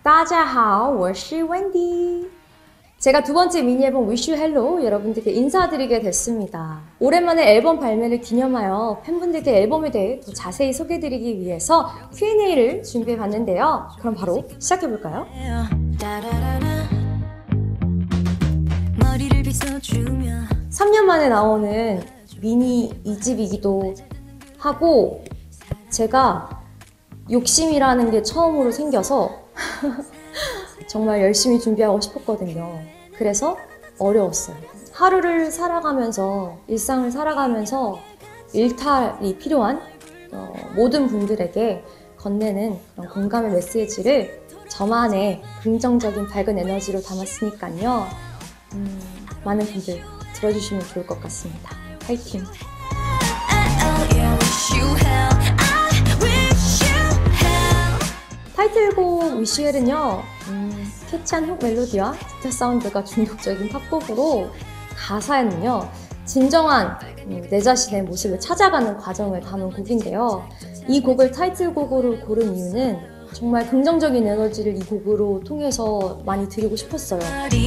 大家好，我是 Wendy. 제가 두 번째 미니 앨범 Wish You Hello 여러분들께 인사드리게 됐습니다. 오랜만에 앨범 발매를 기념하여 팬분들께 앨범에 대해 더 자세히 소개해드리기 위해서 Q&A를 준비해봤는데요. 그럼 바로 시작해볼까요? 3년 만에 나오는 미니 2집이기도 하고 제가 욕심이라는 게 처음으로 생겨서 정말 열심히 준비하고 싶었거든요. 그래서 어려웠어요. 하루를 살아가면서, 일상을 살아가면서 일탈이 필요한 모든 분들에게 건네는 그런 공감의 메시지를 저만의 긍정적인 밝은 에너지로 담았으니까요. 많은 분들 들어주시면 좋을 것 같습니다. 파이팅! 타이틀곡 Wish You Hell은요, 캐치한 훅 멜로디와 기타 사운드가 중독적인 팝곡으로 가사에는요, 진정한 내 자신의 모습을 찾아가는 과정을 담은 곡인데요. 이 곡을 타이틀곡으로 고른 이유는 정말 긍정적인 에너지를 이 곡으로 통해서 많이 드리고 싶었어요.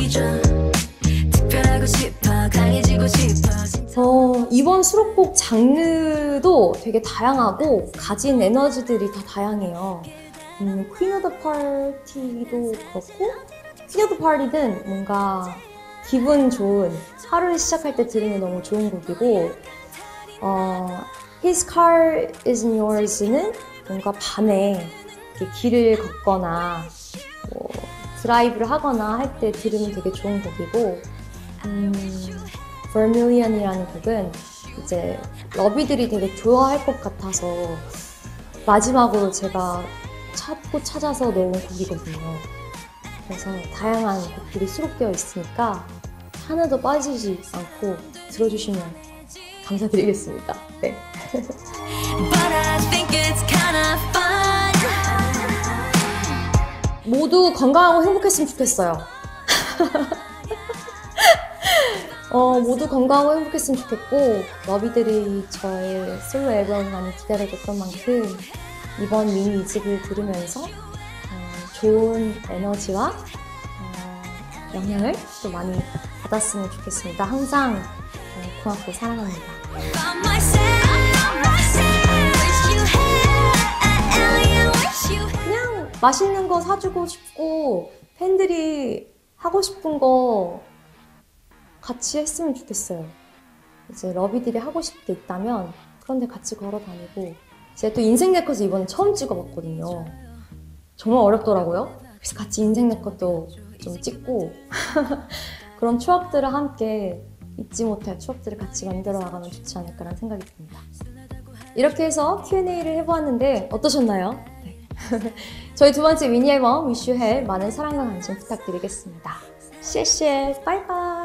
이번 수록곡 장르도 되게 다양하고 가진 에너지들이 다 다양해요. Queen of the Party도 그렇고 Queen of the Party는 뭔가 기분 좋은 하루를 시작할 때 들으면 너무 좋은 곡이고 His Car Isn't Yours는 뭔가 밤에 이렇게 길을 걷거나 뭐 드라이브를 하거나 할 때 들으면 되게 좋은 곡이고 Vermillion이라는 곡은 이제 러비들이 되게 좋아할 것 같아서 마지막으로 제가 찾고 찾아서 넣은 곡이거든요. 그래서 다양한 곡들이 수록되어 있으니까 하나도 빠지지 않고 들어주시면 감사드리겠습니다. 네. 모두 건강하고 행복했으면 좋겠어요. 모두 건강하고 행복했으면 좋겠고 러비들이 저의 솔로 앨범을 많이 기다려줬던 만큼 이번 미니 2집을 들으면서 좋은 에너지와 영향을 또 많이 받았으면 좋겠습니다. 항상 고맙고 사랑합니다. 그냥 맛있는 거 사주고 싶고 팬들이 하고 싶은 거 같이 했으면 좋겠어요. 이제 러비들이 하고 싶은 게 있다면 그런 데 같이 걸어 다니고 제가 또 인생 네컷을 이번에 처음 찍어봤거든요. 정말 어렵더라고요. 그래서 같이 인생 네컷도 좀 찍고 그런 추억들을 함께 잊지 못할 추억들을 같이 만들어 나가면 좋지 않을까라는 생각이 듭니다. 이렇게 해서 Q&A를 해보았는데 어떠셨나요? 네. 저희 두 번째 미니 앨범 Wish You Hell 많은 사랑과 관심 부탁드리겠습니다. 谢谢，拜拜。